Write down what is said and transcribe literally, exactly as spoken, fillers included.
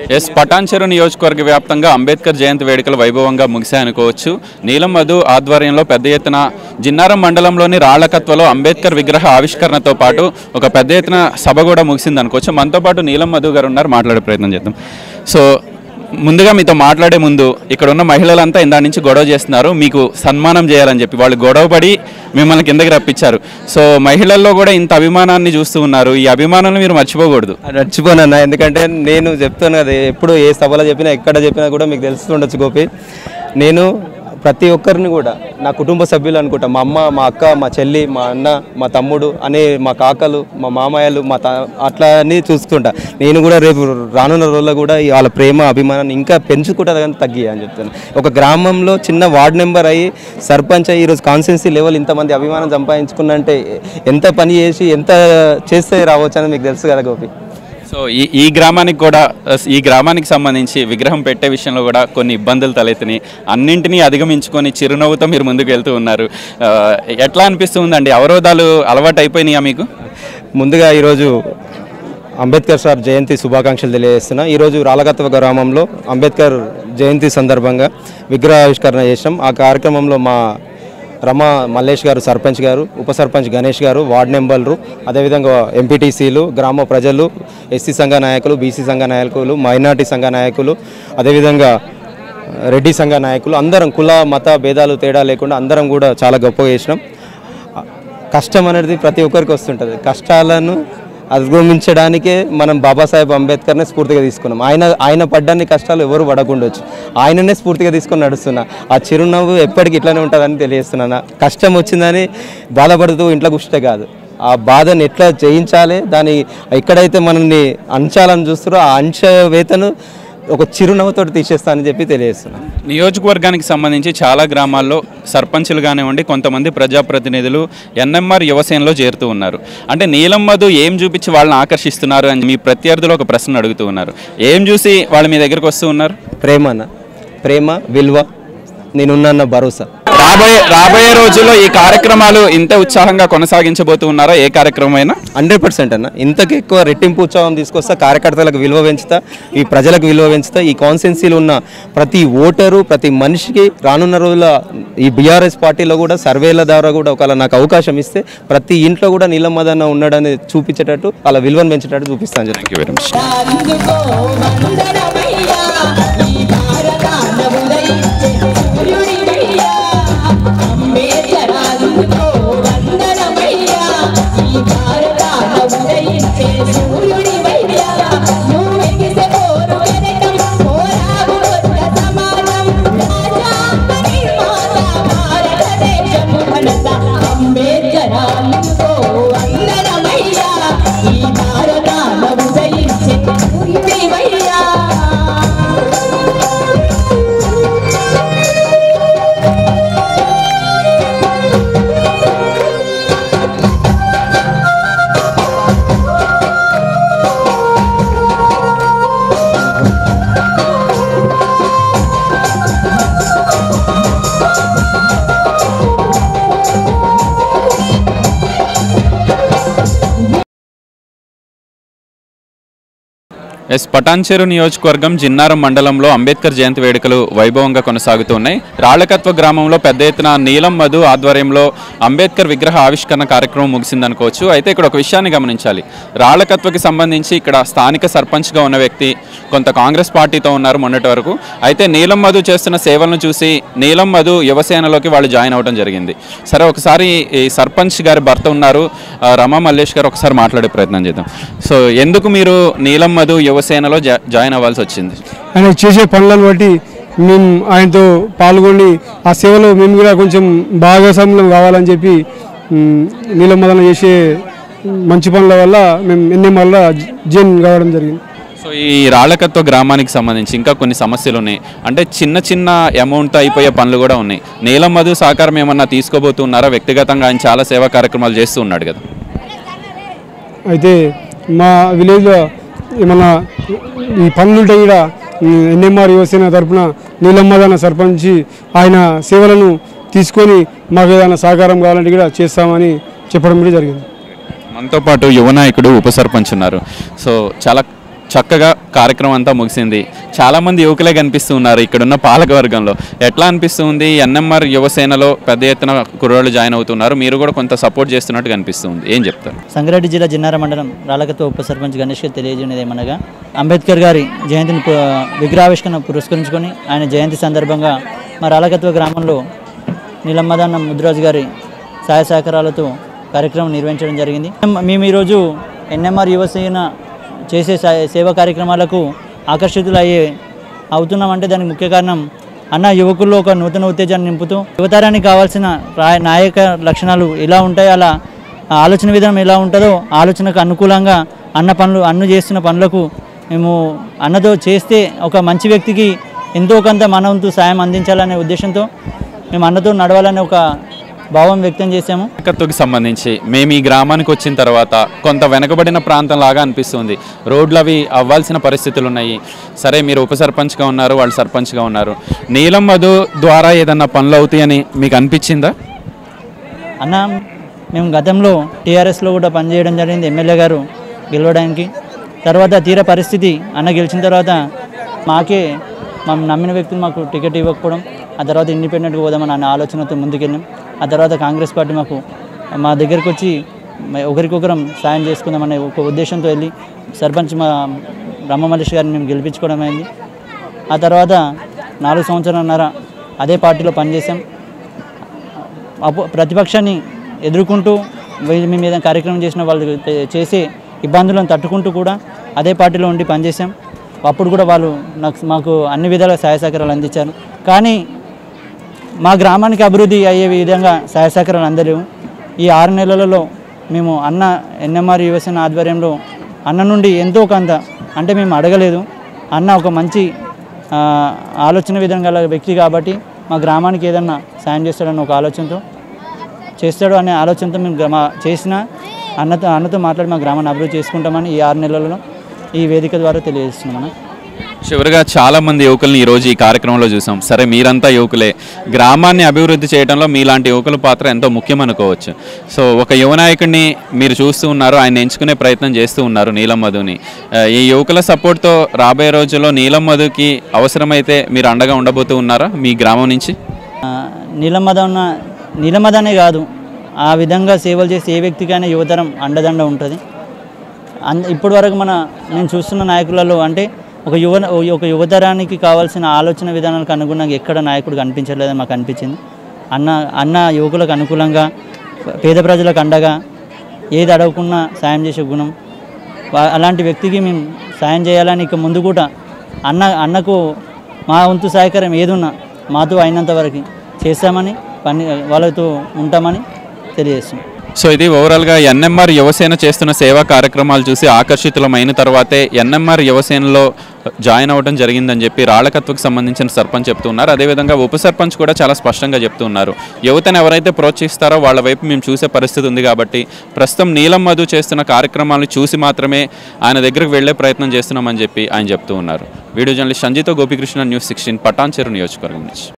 Yes Patancheru నియోజకవర్గ వ్యాప్తంగా అంబేద్కర్ జయంతి వేడుకలు వైభవంగా ముగిశాయనుకోవచ్చు. నీలం మధు ఆధ్వర్యంలో పెద్ద ఎత్తున జిన్నారం మండలంలోని రాళ్లకత్వలో అంబేద్కర్ విగ్రహ ఆవిష్కరణతో పాటు ఒక పెద్ద ఎత్తున సభ కూడా ముగిసింది అనుకోవచ్చు. మనతో పాటు నీలం మధు గారు ఉన్నారు, మాట్లాడే ప్రయత్నం చేద్దాం. సో ముందుగా మీతో మాట్లాడే ముందు ఇక్కడ ఉన్న మహిళలంతా ఇందా నుంచి గొడవ చేస్తున్నారు, మీకు సన్మానం చేయాలని చెప్పి వాళ్ళు గొడవపడి మిమ్మల్ని కిందకి రప్పించారు. సో మహిళల్లో కూడా ఇంత అభిమానాన్ని చూస్తూ ఉన్నారు, ఈ అభిమానాన్ని మీరు మర్చిపోకూడదు. మర్చిపోనన్నా, ఎందుకంటే నేను చెప్తాను కదా, ఎప్పుడు ఏ సభలో చెప్పినా ఎక్కడ చెప్పినా కూడా మీకు తెలుస్తుండొచ్చు గోపి, నేను ప్రతి ఒక్కరిని కూడా నా కుటుంబ సభ్యులు అనుకుంటా, మా అమ్మ, మా అక్క, మా చెల్లి, మా అన్న, మా తమ్ముడు అనే మా కాకలు, మా మామయ్యలు, మా త అట్లా అని చూస్తుంటా. నేను కూడా రేపు రానున్న రోజుల్లో కూడా వాళ్ళ ప్రేమ అభిమానాన్ని ఇంకా పెంచుకుంటుంది కానీ తగ్గియ అని చెప్తాను. ఒక గ్రామంలో చిన్న వార్డ్ నెంబర్ అయ్యి సర్పంచ్ అయ్యి ఈరోజు కాన్స్టిట్యున్సీ లెవెల్ ఇంతమంది అభిమానం సంపాదించుకున్నంటే ఎంత పని చేసి ఎంత చేస్తే రావచ్చు అని మీకు తెలుసు కదా గోపి. సో ఈ ఈ గ్రామానికి కూడా ఈ గ్రామానికి సంబంధించి విగ్రహం పెట్టే విషయంలో కూడా కొన్ని ఇబ్బందులు తలెత్తినాయి. అన్నింటినీ అధిగమించుకొని చిరునవ్వుతో మీరు ముందుకు వెళ్తూ ఉన్నారు. ఎట్లా అనిపిస్తుందండి? అవరోధాలు అలవాటు అయిపోయినాయా మీకు? ముందుగా ఈరోజు అంబేద్కర్ సార్ జయంతి శుభాకాంక్షలు తెలియజేస్తున్నా. ఈరోజు రాళ్లకత్వ గ్రామంలో అంబేద్కర్ జయంతి సందర్భంగా విగ్రహావిష్కరణ చేసాం. ఆ కార్యక్రమంలో మా రమా మల్లేష్ గారు సర్పంచ్ గారు, ఉప సర్పంచ్ గణేష్ గారు, వార్డు మెంబర్లు, అదేవిధంగా ఎంపీటీసీలు, గ్రామ ప్రజలు, ఎస్సీ సంఘ నాయకులు, బీసీ సంఘ నాయకులు, మైనార్టీ సంఘ నాయకులు, అదేవిధంగా రెడ్డి సంఘ నాయకులు, అందరం కుల మత భేదాలు తేడా లేకుండా అందరం కూడా చాలా గొప్పగా చేసినాం. కష్టం అనేది ప్రతి ఒక్కరికి వస్తుంటుంది. కష్టాలను అధిగమించడానికే మనం బాబాసాహెబ్ అంబేద్కర్నే స్ఫూర్తిగా తీసుకున్నాం. ఆయన ఆయన పడ్డాన్ని కష్టాలు ఎవరు పడకుండొచ్చు, ఆయననే స్ఫూర్తిగా తీసుకొని నడుస్తున్నా. ఆ చిరునవ్వు ఎప్పటికీ ఇట్లానే ఉంటుందని తెలియజేస్తున్నాను. కష్టం వచ్చిందని బాధపడుతూ ఇంట్లో కూర్చుంటే కాదు, ఆ బాధను ఎట్లా జయించాలి, దాన్ని ఎక్కడైతే మనల్ని అంచాలని చూస్తారో ఆ అంచవేతను ఒక చిరునవ్వుతో తీసేస్తానని చెప్పి తెలియజేస్తున్నాను. నియోజకవర్గానికి సంబంధించి చాలా గ్రామాల్లో సర్పంచులు కానివ్వండి, కొంతమంది ప్రజాప్రతినిధులు ఎన్ఎంఆర్ యువసేనలో చేరుతూ ఉన్నారు. అంటే నీలం మధు ఏం చూపించి వాళ్ళని ఆకర్షిస్తున్నారు అని మీ ప్రత్యర్థులు ఒక ప్రశ్న అడుగుతూ ఉన్నారు. ఏం చూసి వాళ్ళు మీ దగ్గరకు వస్తూ ఉన్నారు? ప్రేమ అన్న, ప్రేమ విలువ, నేనున్న భరోసా. రాబోయే రాబోయే రోజుల్లో ఈ కార్యక్రమాలు ఇంత ఉత్సాహంగా కొనసాగించబోతూ ఉన్నారా? ఏ కార్యక్రమం అయినా హండ్రెడ్ పర్సెంట్ అన్న, ఇంతకు ఎక్కువ రెట్టింపు ఉత్సాహం తీసుకొస్తా, కార్యకర్తలకు విలువ పెంచుతా, ఈ ప్రజలకు విలువ పెంచుతా. ఈ కాన్స్టిట్యున్సీలో ఉన్న ప్రతి ఓటరు, ప్రతి మనిషికి రానున్న రోజుల ఈ బీఆర్ఎస్ పార్టీలో కూడా సర్వేల ద్వారా కూడా ఒకవేళ నాకు అవకాశం ఇస్తే ప్రతి ఇంట్లో కూడా నీలం మధు అన్న ఉన్నాడని చూపించేటట్టు, అలా విలువను పెంచేటట్టు చూపిస్తాను. Thank you very much. ఎస్ పటాన్చెరు నియోజకవర్గం జిన్నారం మండలంలో అంబేద్కర్ జయంతి వేడుకలు వైభవంగా కొనసాగుతున్నాయి. రాళ్లకత్వ గ్రామంలో పెద్ద ఎత్తున నీలం మధు ఆధ్వర్యంలో అంబేద్కర్ విగ్రహ ఆవిష్కరణ కార్యక్రమం ముగిసిందనుకోవచ్చు. అయితే ఇక్కడ ఒక విషయాన్ని గమనించాలి. రాళ్లకత్వకి సంబంధించి ఇక్కడ స్థానిక సర్పంచ్గా ఉన్న వ్యక్తి కొంత కాంగ్రెస్ పార్టీతో ఉన్నారు మొన్నటి వరకు. అయితే నీలం మధు చేస్తున్న సేవలను చూసి నీలం మధు యువసేనలోకి వాళ్ళు జాయిన్ అవ్వడం జరిగింది. సరే, ఒకసారి ఈ సర్పంచ్ గారి భర్త ఉన్నారు రమా మల్లేష్ గారు, ఒకసారి మాట్లాడే ప్రయత్నం చేద్దాం. సో ఎందుకు మీరు నీలం మధు యువసేనలో జాయిన్ అవ్వాల్సి వచ్చింది? ఆయన చేసే పనులను బట్టి మేము ఆయనతో పాల్గొని ఆ సేవలో మేము కూడా కొంచెం భాగస్వామ్యం కావాలని చెప్పి నీలం మధు చేసే మంచి పనుల వల్ల మేము ఎన్ఎంఆర్ వల్ల జాయిన్ కావడం జరిగింది. సో ఈ రాళ్లకత్వ గ్రామానికి సంబంధించి ఇంకా కొన్ని సమస్యలు ఉన్నాయి. అంటే చిన్న చిన్న అమౌంట్తో అయిపోయే పనులు కూడా ఉన్నాయి. నీలం మధు సహకారం ఏమన్నా తీసుకోబోతున్నారా? వ్యక్తిగతంగా ఆయన చాలా సేవా కార్యక్రమాలు చేస్తూ ఉన్నాడు కదా. అయితే మా విలేజ్లో ఏమన్నా ఈ పనులు ఉంటే కూడా ఎన్ఎంఆర్ యువసేన తరఫున నీలం మధు అన్న సర్పంచి ఆయన సేవలను తీసుకొని మాకు ఏదైనా సహకారం కావాలంటే కూడా చేస్తామని చెప్పడం కూడా జరిగింది. మనతో పాటు యువ నాయకుడు ఉప సర్పంచ్ ఉన్నారు. సో చాలా చక్కగా కార్యక్రమం అంతా ముగిసింది. చాలామంది యువకులే కనిపిస్తూ ఉన్నారు ఇక్కడున్న పాలకవర్గంలో. ఎట్లా అనిపిస్తుంది? ఎన్ఎంఆర్ యువసేనలో పెద్ద ఎత్తున కుర్రోళ్ళు జాయిన్ అవుతున్నారు, మీరు కూడా కొంత సపోర్ట్ చేస్తున్నట్టు కనిపిస్తుంది, ఏం చెప్తారు? సంగారెడ్డి జిల్లా జిన్నారం మండలం రాళ్ళకత్వ ఉప సర్పంచ్ గణేష్ గారు తెలియజేయనిది ఏమనగా, అంబేద్కర్ గారి జయంతిని పు- విగ్రహావిష్కరణ పురస్కరించుకొని ఆయన జయంతి సందర్భంగా మా రాళ్ళకత్వ గ్రామంలో నీలమ్మదాన్న ముద్రాజు గారి సహాయ సహకారాలతో కార్యక్రమం నిర్వహించడం జరిగింది. మేము ఈరోజు ఎన్ఎంఆర్ యువసేన చేసే సా- సేవా కార్యక్రమాలకు ఆకర్షితులయ్యే అవుతున్నామంటే దానికి ముఖ్య కారణం అన్న యువకుల్లో ఒక నూతన ఉత్తేజాన్ని నింపుతూ యువతరానికి కావాల్సిన రా- నాయక లక్షణాలు ఎలా ఉంటాయో అలా ఆలోచన విధానం ఎలా ఉంటుందో ఆలోచనకు అనుకూలంగా అన్న పనులు అన్ను చేస్తున్న పనులకు మేము అన్నతో చేస్తే ఒక మంచి వ్యక్తికి ఎంతో కొంత మన వంతు సాయం అందించాలనే ఉద్దేశంతో మేము అన్నతో నడవాలనే ఒక భావం వ్యక్తం చేశాము. నాయకత్వకి సంబంధించి మేము ఈ గ్రామానికి వచ్చిన తర్వాత కొంత వెనకబడిన ప్రాంతం లాగా అనిపిస్తుంది. రోడ్లు అవి అవ్వాల్సిన పరిస్థితులు ఉన్నాయి. సరే, మీరు ఉప సర్పంచ్గా ఉన్నారు, వాళ్ళు సర్పంచ్గా ఉన్నారు. నీలం మధు ద్వారా ఏదన్నా పనులు అవుతాయని మీకు అనిపించిందా? అన్న మేము గతంలో టీఆర్ఎస్లో కూడా పనిచేయడం జరిగింది, ఎమ్మెల్యే గారు గెలవడానికి. తర్వాత తీర పరిస్థితి అన్న గెలిచిన తర్వాత మాకే మా నమ్మిన వ్యక్తులు మాకు టికెట్ ఇవ్వకపోవడం, ఆ తర్వాత ఇండిపెండెంట్గా పోదామని అన్న ఆలోచనతో ముందుకెళ్ళాం. ఆ తర్వాత కాంగ్రెస్ పార్టీ మాకు మా దగ్గరికి వచ్చి మ- ఒకరికొకరం సాయం చేసుకుందామనే ఒక ఉద్దేశంతో వెళ్ళి సర్పంచ్ మా బ్రహ్మమల్లేష్ గారిని మేము గెలిపించుకోవడం అయింది. ఆ తర్వాత నాలుగు సంవత్సరాలన్నర అదే పార్టీలో పనిచేసాం. అపో ప్రతిపక్షాన్ని ఎదుర్కొంటూ వీ- మేము ఏదైనా కార్యక్రమం చేసిన వాళ్ళు తే- చేసే ఇబ్బందులను తట్టుకుంటూ కూడా అదే పార్టీలో ఉండి పనిచేసాం. అప్పుడు కూడా వాళ్ళు నాకు మాకు అన్ని విధాల సహాయ సహకారాలు అందించారు. కానీ మా గ్రామానికి అభివృద్ధి అయ్యే విధంగా సహాయ సహకారాలు అందలేవు. ఈ ఆరు నెలలలో మేము అన్న ఎన్ఎంఆర్ యువసేన ఆధ్వర్యంలో అన్న నుండి ఎంతో కొంత, అంటే మేము అడగలేదు, అన్న ఒక మంచి ఆ, ఆలోచన విధానం గల వ్యక్తి కాబట్టి మా గ్రామానికి ఏదన్నా సాయం చేస్తాడన్న ఒక ఆలోచనతో చేస్తాడు అనే ఆలోచనతో మేము గ్రామ చేసిన అన్నతో అన్నతో మాట్లాడి మా గ్రామాన్ని అభివృద్ధి చేసుకుంటామని ఈ ఆరు నెలలలో ఈ వేదిక ద్వారా తెలియజేస్తున్నాం. చివరిగా చాలామంది యువకుల్ని ఈరోజు ఈ కార్యక్రమంలో చూసాం. సరే, మీరంతా యువకులే, గ్రామాన్ని అభివృద్ధి చేయడంలో మీలాంటి యువకుల పాత్ర ఎంతో ముఖ్యం అనుకోవచ్చు. సో ఒక యువ నాయకుడిని మీరు చూస్తూ ఉన్నారు, ఆయన ఎంచుకునే ప్రయత్నం చేస్తూ ఉన్నారు నీలం మధుని. ఆ, ఈ యువకుల సపోర్ట్తో రాబోయే రోజుల్లో నీలం మధుకి అవసరమైతే మీరు అండగా ఉండబోతూ ఉన్నారా మీ గ్రామం నుంచి? నీలమ్మద ఉన్న నీలమ్మదనే కాదు, ఆ విధంగా సేవలు చేసే ఏ వ్యక్తికైనా యువతరం అండదండ ఉంటుంది. అంద ఇప్పటి వరకు మన నేను చూస్తున్న నాయకులలో అంటే ఒక యువ ఒక యువతరానికి కావాల్సిన ఆలోచన విధానాలకు అనుగుణంగా ఎక్కడ నాయకుడు కనిపించలేదని మాకు అనిపించింది. అన్న అన్న యువకులకు అనుకూలంగా, పేద ప్రజలకు అండగా, ఏది అడగకున్నా సాయం చేసే గుణం, వా- అలాంటి వ్యక్తికి మేము సాయం చేయాలని ఇక ముందు కూడా అన్న అన్నకు మా వంతు సహకారం ఏదున్నా మాతో అయినంత వరకు చేస్తామని పని వాళ్ళతో ఉంటామని తెలియజేస్తున్నాం. సో ఇది ఓవరాల్గా ఎన్ఎంఆర్ యువసేన చేస్తున్న సేవా కార్యక్రమాలు చూసి ఆకర్షితులమైన తర్వాతే ఎన్ఎంఆర్ యువసేనలో జాయిన్ అవ్వడం జరిగిందని చెప్పి రాళ్ళకత్వకు సంబంధించిన సర్పంచ్ చెప్తున్నారు. అదేవిధంగా ఉప సర్పంచ్ కూడా చాలా స్పష్టంగా చెప్తున్నారు, యువతను ఎవరైతే ప్రోత్సహిస్తారో వాళ్ళ వైపు మేము చూసే పరిస్థితి ఉంది కాబట్టి ప్రస్తుతం నీలం మధు చేస్తున్న కార్యక్రమాలను చూసి మాత్రమే ఆయన దగ్గరకు వెళ్లే ప్రయత్నం చేస్తున్నామని చెప్పి ఆయన చెప్తూ ఉన్నారు. వీడియో జర్నలిస్ట్ సంజీతో గోపికృష్ణ, న్యూస్ సిక్స్టీన్, పటాన్చెరు నియోజకవర్గం నుంచి.